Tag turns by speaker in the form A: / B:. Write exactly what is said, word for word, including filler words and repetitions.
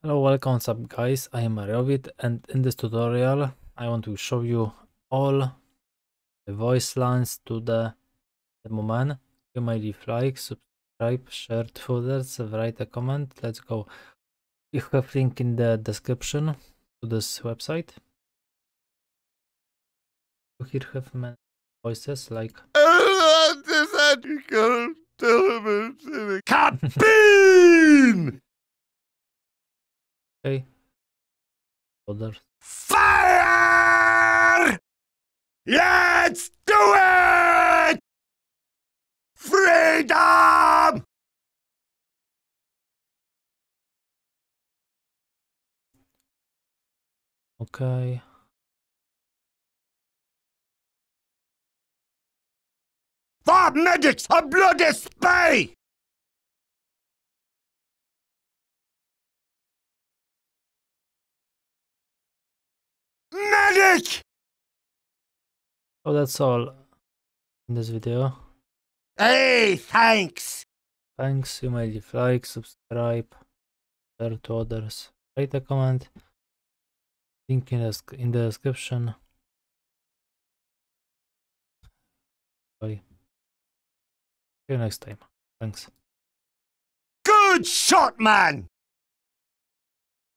A: Hello, welcome, what's up guys, I am Mariovit, and in this tutorial I want to show you all the voice lines to the Demoman. You may leave like, subscribe, share to others, write a comment. Let's go. You have link in the description to this website. You here have many voices like
B: Cabin!
A: okay, others.
B: Fire! Let's do it! Freedom!
A: Okay.
B: The medics are bloody spy! Medic!
A: So that's all in this video.
B: Hey, thanks!
A: Thanks, you may leave like, subscribe, share to others, write a comment, link in the, in the description. Bye. See you next time. Thanks.
B: Good shot, man!